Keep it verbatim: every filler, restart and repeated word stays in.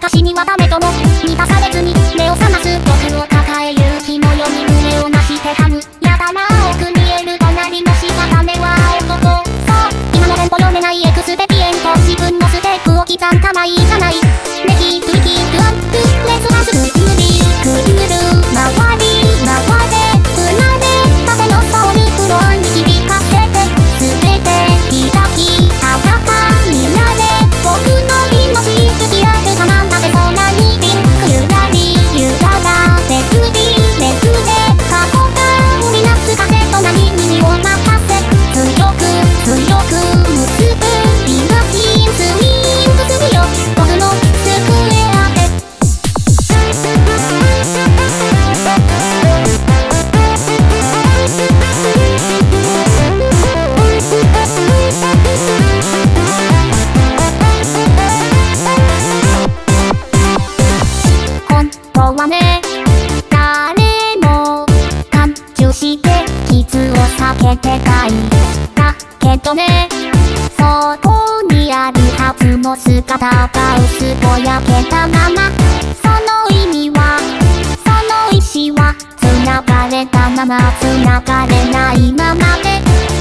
私にはダメとも満たされずに目を覚ます僕を抱え勇気のように胸をなして噛むやだな奥見える隣のしたためは男そう今のテンポ読めないエクスペディエント自分のステップを刻んだまいいじゃないネキトゥキトゥアップレスがすぐクリクルル回り回れ船で縦のソウルフロアに響かせて全て開き裸になれ僕の命突き当てたなんだってそんなにピンクゆらりゆらら手首めくれ過去が生み出す風と波に身を任せ強く強く結ぶ今金スイングするよ僕の机当て本当はね誰も感受して傷を避けてたいだけどねそこにあるはずの姿が薄ぼやけたままその意味はその意志は繋がれたまま繋がれないままで